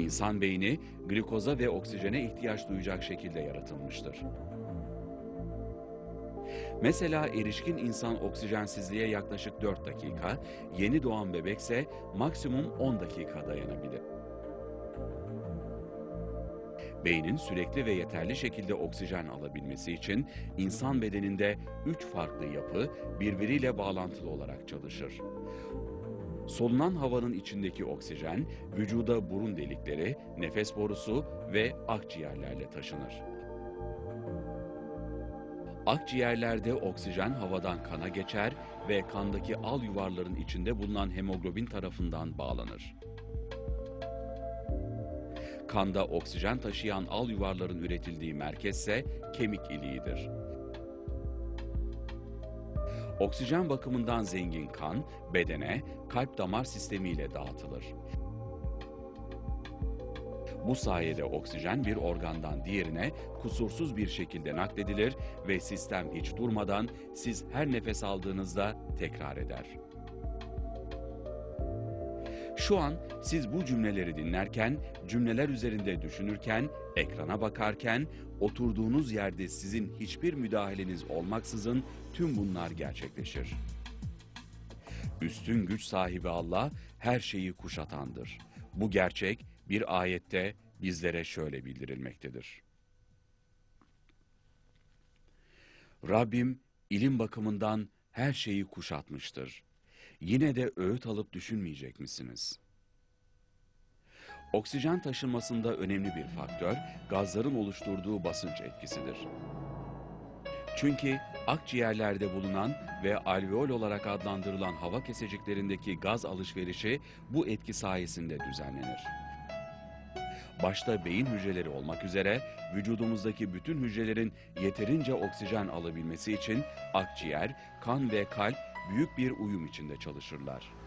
İnsan beyni glikoza ve oksijene ihtiyaç duyacak şekilde yaratılmıştır. Mesela erişkin insan oksijensizliğe yaklaşık 4 dakika, yeni doğan bebekse maksimum 10 dakika dayanabilir. Beynin sürekli ve yeterli şekilde oksijen alabilmesi için insan bedeninde 3 farklı yapı birbiriyle bağlantılı olarak çalışır. Solunan havanın içindeki oksijen, vücuda burun delikleri, nefes borusu ve akciğerlerle taşınır. Akciğerlerde oksijen havadan kana geçer ve kandaki al yuvarların içinde bulunan hemoglobin tarafından bağlanır. Kanda oksijen taşıyan al yuvarların üretildiği merkezse kemik iliğidir. Oksijen bakımından zengin kan, bedene kalp damar sistemiyle dağıtılır. Bu sayede oksijen bir organdan diğerine kusursuz bir şekilde nakledilir ve sistem hiç durmadan siz her nefes aldığınızda tekrar eder. Şu an siz bu cümleleri dinlerken, cümleler üzerinde düşünürken, ekrana bakarken, oturduğunuz yerde sizin hiçbir müdahaleniz olmaksızın tüm bunlar gerçekleşir. Üstün güç sahibi Allah her şeyi kuşatandır. Bu gerçek bir ayette bizlere şöyle bildirilmektedir. Rabbim ilim bakımından her şeyi kuşatmıştır. Yine de öğüt alıp düşünmeyecek misiniz? Oksijen taşınmasında önemli bir faktör, gazların oluşturduğu basınç etkisidir. Çünkü akciğerlerde bulunan ve alveol olarak adlandırılan hava keseciklerindeki gaz alışverişi bu etki sayesinde düzenlenir. Başta beyin hücreleri olmak üzere vücudumuzdaki bütün hücrelerin yeterince oksijen alabilmesi için akciğer, kan ve kalp büyük bir uyum içinde çalışırlar.